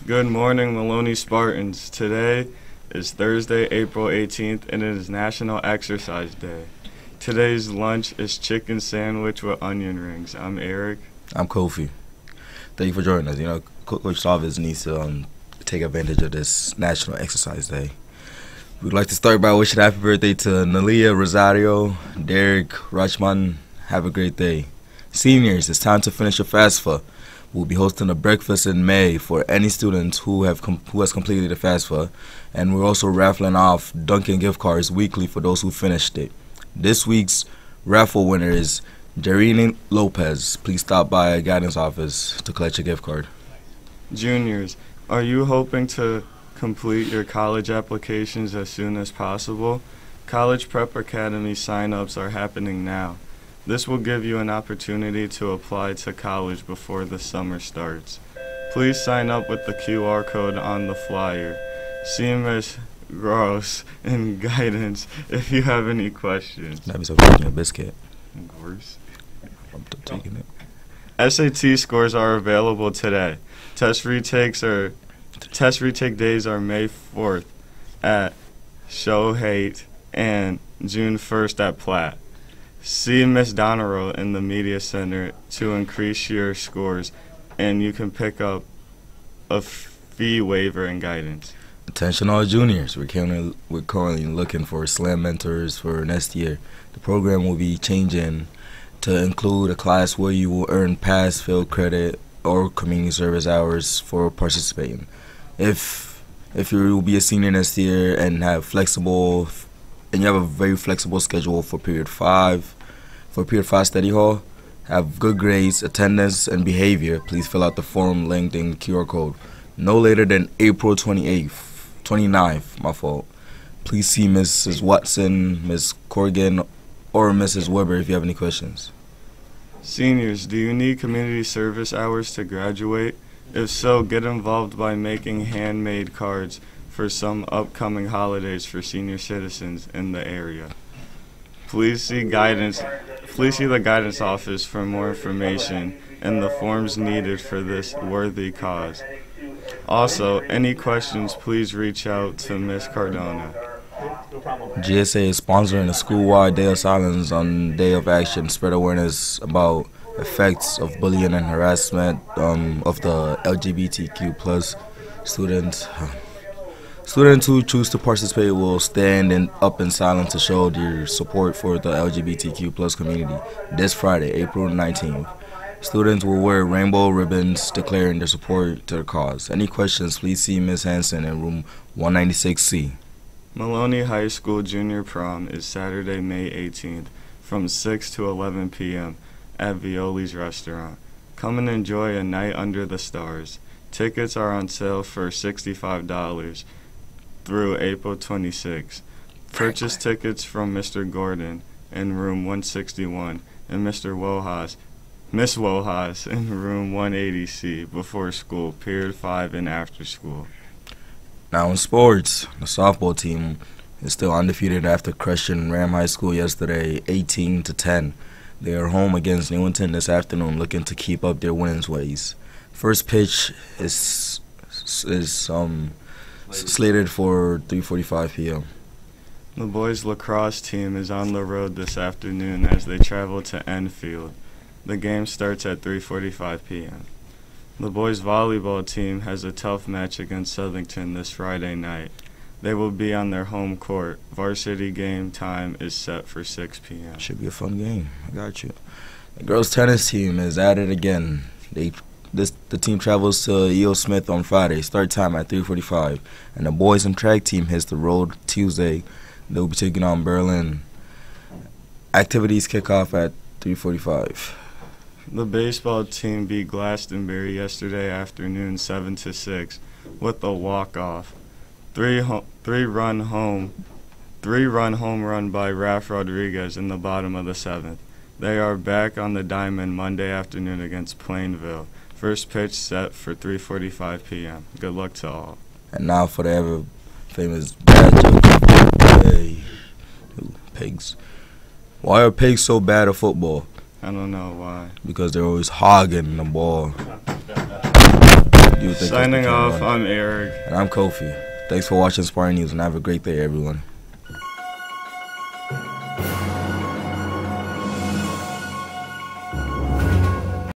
Good morning, Maloney Spartans. Today is Thursday, April 18th, and it is National Exercise Day. Today's lunch is chicken sandwich with onion rings. I'm Eric. I'm Kofi. Thank you for joining us. Coach Chavez needs to take advantage of this National Exercise Day. We'd like to start by wishing happy birthday to Nalia Rosario, Derek Rachman. Have a great day. Seniors, it's time to finish your FAFSA. We'll be hosting a breakfast in May for any students who has completed the FAFSA, and we're also raffling off Dunkin' gift cards weekly for those who finished it. This week's raffle winner is Jareen Lopez. Please stop by a guidance office to collect your gift card. Juniors, are you hoping to complete your college applications as soon as possible? College Prep Academy sign-ups are happening now. This will give you an opportunity to apply to college before the summer starts. Please sign up with the QR code on the flyer. See Ms. Gross in guidance if you have any questions. That was a biscuit. Of course. I'm taking it. SAT scores are available today. Test retake days are May 4th at Shohei and June 1st at Platt. See Ms. Donero in the Media Center to increase your scores, and you can pick up a fee waiver and guidance. Attention all juniors, we're currently looking for SLAM mentors for next year. The program will be changing to include a class where you will earn pass, fail credit, or community service hours for participating. If you will be a senior next year and you have a very flexible schedule for period 5 study hall, have good grades, attendance, and behavior, please fill out the form linked in QR code no later than April 29th. Please see Mrs. Watson, Ms. Corrigan, or Mrs. Weber if you have any questions. Seniors, do you need community service hours to graduate? If so, get involved by making handmade cards for some upcoming holidays for senior citizens in the area. Please see the guidance office for more information and the forms needed for this worthy cause. Also, any questions, please reach out to Ms. Cardona. GSA is sponsoring a school-wide Day of Silence on Day of Action, spread awareness about effects of bullying and harassment of the LGBTQ plus students. Students who choose to participate will stand up in silence to show their support for the LGBTQ plus community this Friday, April 19th. Students will wear rainbow ribbons declaring their support to the cause. Any questions, please see Ms. Hanson in room 196C. Maloney High School Junior Prom is Saturday, May 18th from 6 to 11 p.m. at Violi's Restaurant. Come and enjoy a night under the stars. Tickets are on sale for $65 through April 26th. Purchase tickets from Mr. Gordon in room 161 and Miss Wojas in room 180C before school, period 5 and after school. Now in sports, the softball team is still undefeated after crushing Ram High School yesterday 18-10. They are home against Newington this afternoon looking to keep up their winning ways. First pitch is slated for 3:45 p.m. The boys lacrosse team is on the road this afternoon as they travel to Enfield. The game starts at 3:45 p.m. The boys volleyball team has a tough match against Southington this Friday night. They will be on their home court. Varsity game time is set for 6 p.m. Should be a fun game. I got you. The girls tennis team is at it again. The team travels to E.O. Smith on Friday, start time at 3:45, and the boys and track team hits the road Tuesday. They'll be taking on Berlin. Activities kick off at 3:45. The baseball team beat Glastonbury yesterday afternoon 7-6 with a walk-off. Three-run home run by Raf Rodriguez in the bottom of the 7th. They are back on the diamond Monday afternoon against Plainville. First pitch set for 3:45 p.m. Good luck to all. And now for the ever famous bad joke. Hey, pigs. Why are pigs so bad at football? I don't know why. Because they're always hogging the ball. You would think Signing that's off, I'm Eric. And I'm Kofi. Thanks for watching Sparring News and have a great day, everyone.